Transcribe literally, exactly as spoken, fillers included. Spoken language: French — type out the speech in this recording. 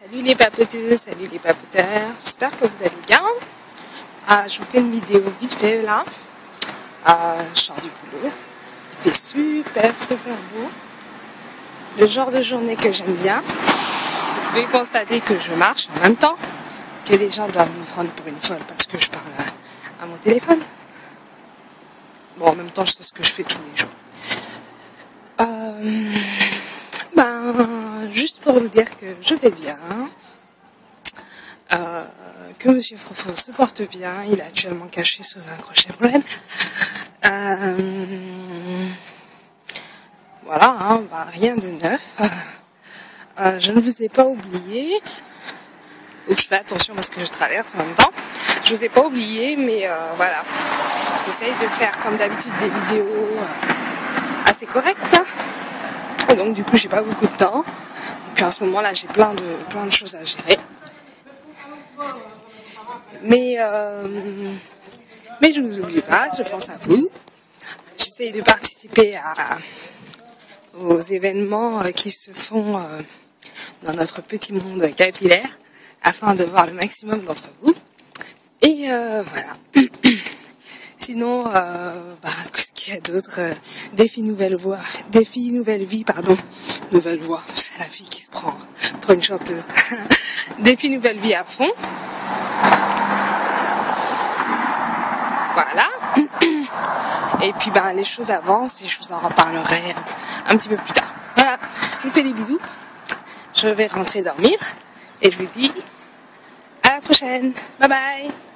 Salut les papoteuses, salut les papoteurs, j'espère que vous allez bien. Euh, je vous fais une vidéo vite fait là. Euh, je sors du boulot, il fait super super beau. Le genre de journée que j'aime bien. Vous pouvez constater que je marche en même temps, que les gens doivent me prendre pour une folle parce que je parle à, à mon téléphone. Bon, en même temps, je sais ce que je fais tous les jours. Euh, ben, juste pour vous dire que je vais bien, euh, que Monsieur Frofo se porte bien, il est actuellement caché sous un crochet pollen. Euh, voilà, hein, ben, rien de neuf. Euh, je ne vous ai pas oublié. Ou je fais attention parce que je traverse en même temps. Je vous ai pas oublié, mais euh, voilà. J'essaye de faire comme d'habitude des vidéos euh, assez correctes. Hein. Et donc du coup j'ai pas beaucoup de temps. Et puis en ce moment là j'ai plein de plein de choses à gérer. Mais euh, mais je ne vous oublie pas, je pense à vous. J'essaye de participer à, aux événements euh, qui se font euh, dans notre petit monde capillaire, afin de voir le maximum d'entre vous. Et euh, voilà. Sinon, euh, bah, qu'est-ce qu'il y a d'autre? Défi nouvelle voix, défi nouvelle vie, pardon. Nouvelle voix, c'est la fille qui se prend pour une chanteuse. Défi nouvelle vie à fond. Voilà. Et puis ben les choses avancent et je vous en reparlerai un petit peu plus tard. Voilà. Je vous fais des bisous. Je vais rentrer dormir et je vous dis à la prochaine. Bye bye.